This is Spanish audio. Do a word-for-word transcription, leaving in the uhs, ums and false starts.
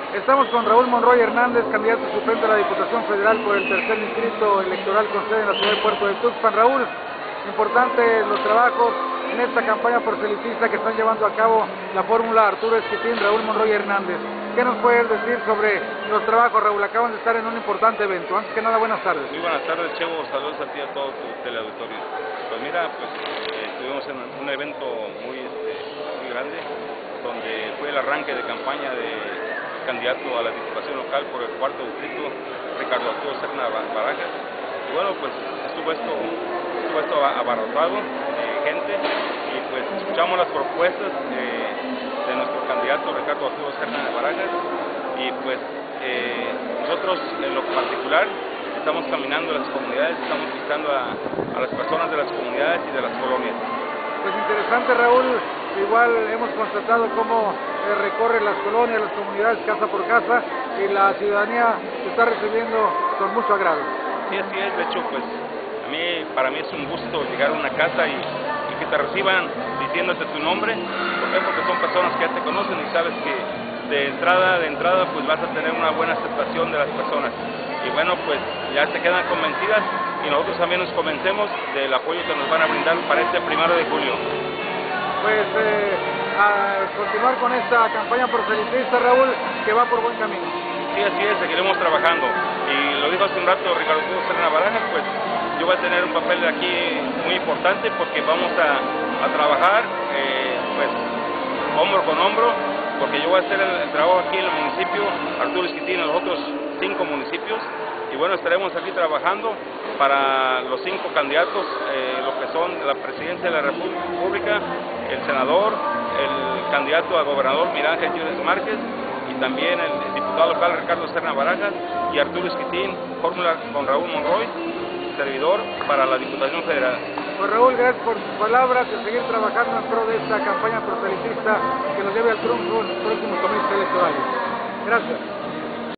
Estamos con Raúl Monroy Hernández, candidato suplente a la Diputación Federal por el tercer distrito electoral con sede en la ciudad de Puerto de Tuxpan. Raúl, importantes los trabajos en esta campaña proselitista que están llevando a cabo la fórmula Arturo Esquitín, Raúl Monroy Hernández. ¿Qué nos puedes decir sobre los trabajos, Raúl? Acaban de estar en un importante evento. Antes que nada, buenas tardes. Muy buenas tardes, Chevo. Saludos a ti y a todo tu teleauditorio. Pues mira, pues eh, estuvimos en un evento muy, este, muy grande, donde fue el arranque de campaña de candidato a la Diputación Local por el cuarto distrito, Ricardo Arturo Serna Barajas. Y bueno, pues estuvo esto, estuvo esto abarrotado de gente y pues escuchamos las propuestas de, de nuestro candidato Ricardo Arturo Serna Barajas y pues eh, nosotros en lo particular estamos caminando en las comunidades, estamos visitando a, a las personas de las comunidades y de las colonias. Pues interesante, Raúl. Igual hemos constatado cómo eh, recorre las colonias, las comunidades, casa por casa, y la ciudadanía se está recibiendo con mucho agrado. Sí, así es. De hecho, pues a mí, para mí es un gusto llegar a una casa y, y que te reciban diciéndote tu nombre. ¿Por qué? Porque son personas que ya te conocen y sabes que de entrada, de entrada, pues vas a tener una buena aceptación de las personas. Y bueno, pues ya se quedan convencidas y nosotros también nos convencemos del apoyo que nos van a brindar para este primero de julio. Pues eh, a continuar con esta campaña proselitista, Raúl, que va por buen camino. Sí, así es, seguiremos trabajando. Y lo dijo hace un rato Ricardo Arturo Serna Barajas, pues yo voy a tener un papel aquí muy importante porque vamos a, a trabajar eh, pues hombro con hombro, porque yo voy a hacer el, el trabajo aquí en el municipio Arturo Esquitín, en los otros cinco municipios, y bueno, estaremos aquí trabajando para los cinco candidatos, eh, lo que son la presidencia de la República, el senador, el candidato a gobernador Miguel Ángel Yunes Márquez, y también el diputado local Ricardo Serna Barajas y Arturo Esquitín, fórmula con Raúl Monroy, servidor para la Diputación Federal. Pues Raúl, gracias por tus palabras y seguir trabajando en pro de esta campaña proselitista que nos lleve al triunfo en los próximos comicios electorales. Gracias.